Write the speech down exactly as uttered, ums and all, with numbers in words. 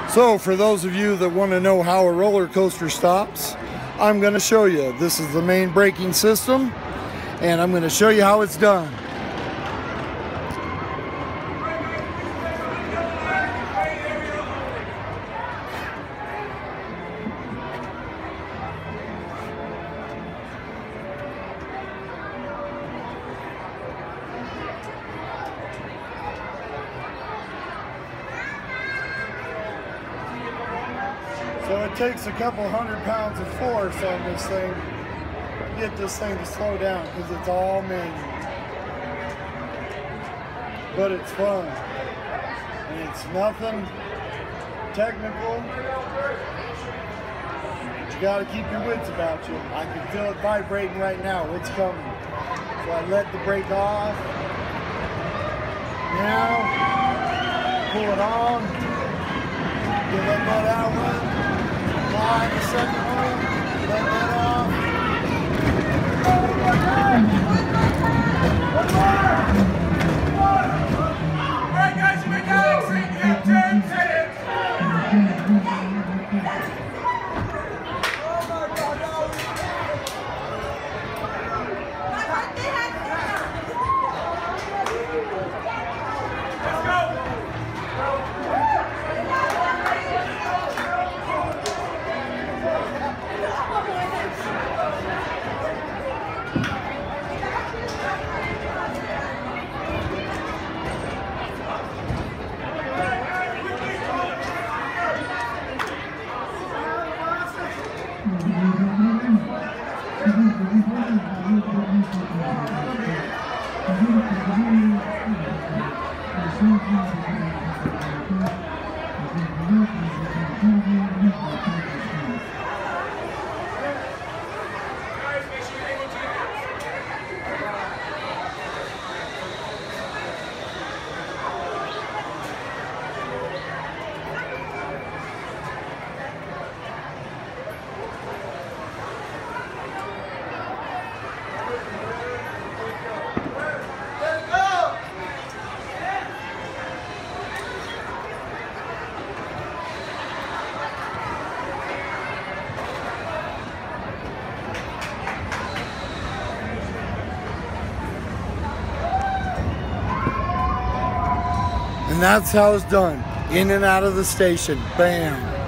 So for those of you that want to know how a roller coaster stops, I'm going to show you. This is the main braking system, and I'm going to show you how it's done. So it takes a couple hundred pounds of force on this thing to get this thing to slow down, because it's all manual. But it's fun. And it's nothing technical. But you gotta keep your wits about you. I can feel it vibrating right now. It's coming. So I let the brake off. Now, pull it on. You let that out one. Apply the second one, let that off. One more! Alright guys, you make Lakeside, you have ten seconds. Oh my God, no. Let's go! And that's how it's done. In and out of the station. Bam.